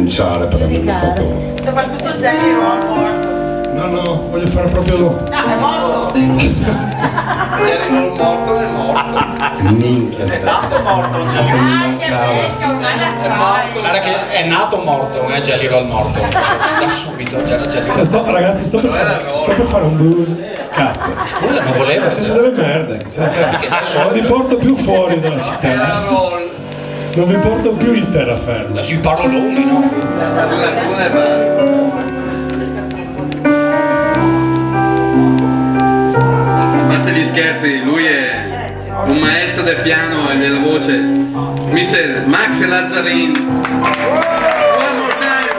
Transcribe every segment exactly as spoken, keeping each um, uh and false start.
rinunciare per averlo fatto. Soprattutto Jelly Roll morto. No, no, voglio fare proprio lo. No, è morto. Jelly Roll morto è morto. Minchia, È nato morto Jelly Roll. Anche perché ormai la sai. Guarda che è nato morto, non è Jelly Roll morto. Da subito, già da Jelly Cioè, Roll. sto, ragazzi, sto per, fare, sto per fare un blues. Cazzo. Scusa, ma voleva. Siete delle merde. Cioè, non vi porto più fuori dalla città. Non vi porto più in terraferma. Sui paroloni, no? A parte gli scherzi, lui è un maestro del piano e della voce, mister Max Lazzarin. One more time.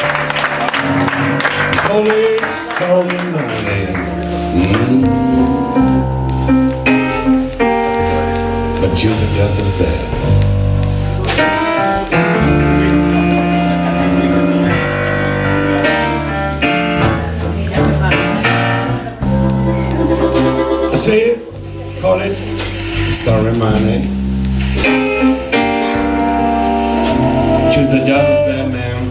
College Stolen Money. Mm. But you're just as bad. Sì, call it Stolen Money. Choose the just as bad man.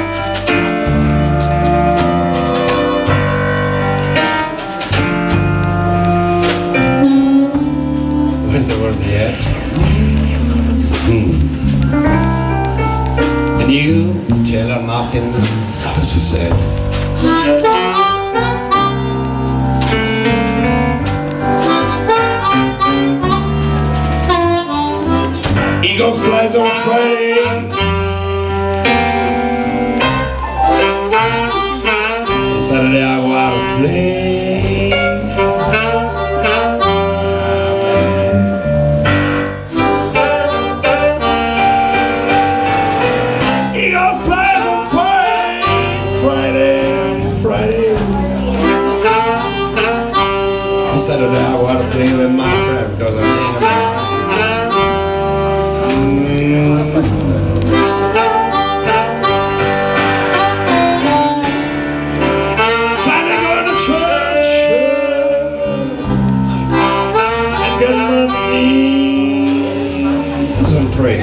Where's the worst yet? Mm. And you tell her nothing, as she said. Eagles flies on Friday. And Saturday I go out and play. Eagles flies on Friday, Friday, Friday. And Saturday I go out and play with my friend because I'm in a pray.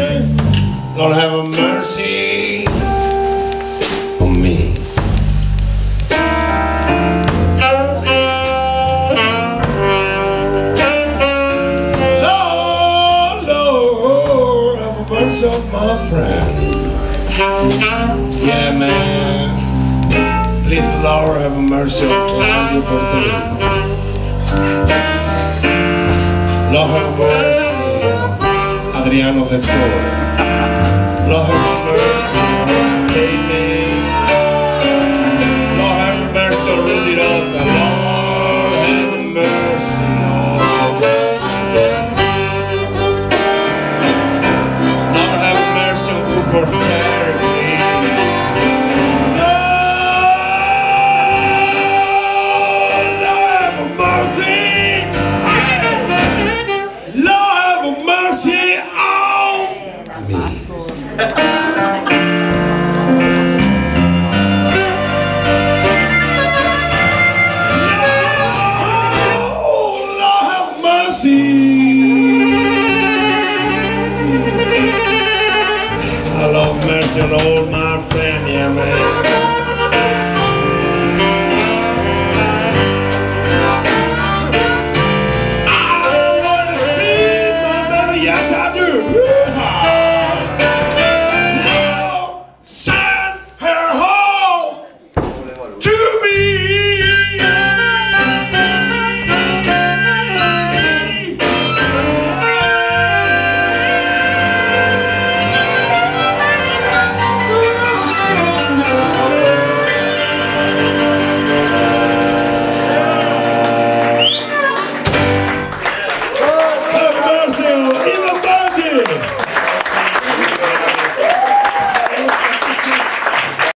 Lord have mercy on me. Lord, Lord, have mercy on my friends. Yeah, man. Please, Lord, have mercy on Claudio Bertolini. Lord, have mercy on Adriano Vettore. Lord, have mercy on Staley. Lord, have mercy on Rudy Rota. Lord, have mercy on Lord, have mercy on Cooper Terry. I love mercy on all my